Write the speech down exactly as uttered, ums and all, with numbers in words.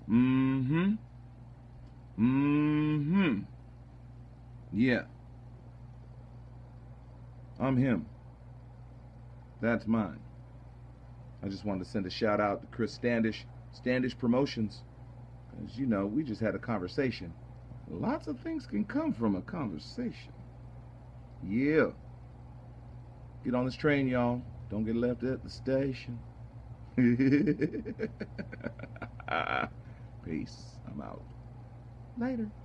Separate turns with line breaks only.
Mm-hmm. Mm-hmm. Yeah. I'm him. That's mine. I just wanted to send a shout out to Chris Standish, Standish Promotions. As you know, we just had a conversation. Lots of things can come from a conversation. Yeah. Get on this train, y'all. Don't get left at the station. Peace. I'm out. Later.